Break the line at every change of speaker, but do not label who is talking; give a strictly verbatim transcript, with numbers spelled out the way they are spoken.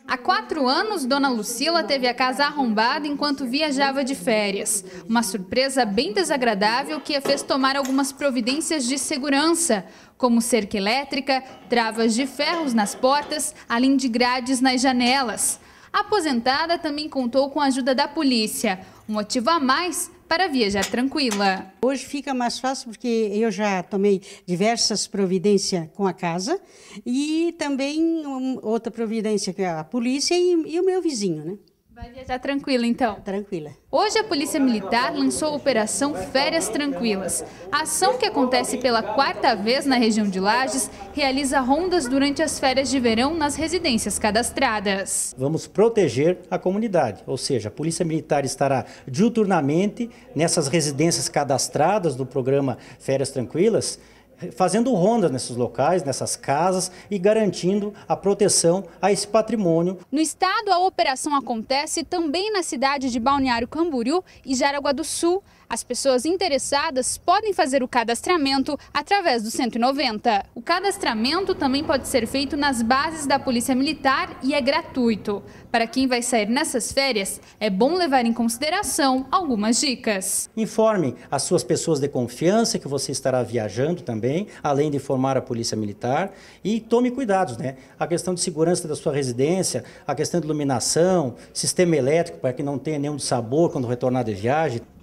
Há quatro anos, Dona Lucila teve a casa arrombada enquanto viajava de férias. Uma surpresa bem desagradável que a fez tomar algumas providências de segurança, como cerca elétrica, travas de ferros nas portas, além de grades nas janelas. A aposentada também contou com a ajuda da polícia, um motivo a mais para viajar tranquila.
Hoje fica mais fácil porque eu já tomei diversas providências com a casa e também um, outra providência que é a polícia e, e o meu vizinho, né?
Vai viajar tranquila, então?
Tranquila.
Hoje a Polícia Militar lançou a Operação Férias Tranquilas. A ação, que acontece pela quarta vez na região de Lages, realiza rondas durante as férias de verão nas residências cadastradas.
Vamos proteger a comunidade, ou seja, a Polícia Militar estará diuturnamente nessas residências cadastradas do programa Férias Tranquilas, fazendo rondas nesses locais, nessas casas e garantindo a proteção a esse patrimônio.
No estado, a operação acontece também na cidade de Balneário Camboriú e Jaraguá do Sul. As pessoas interessadas podem fazer o cadastramento através do cento e noventa. O cadastramento também pode ser feito nas bases da Polícia Militar e é gratuito. Para quem vai sair nessas férias, é bom levar em consideração algumas dicas.
Informe as suas pessoas de confiança que você estará viajando também, além de informar a Polícia Militar, e tome cuidados, né? A questão de segurança da sua residência, a questão de iluminação, sistema elétrico para que não tenha nenhum sabor quando retornar de viagem.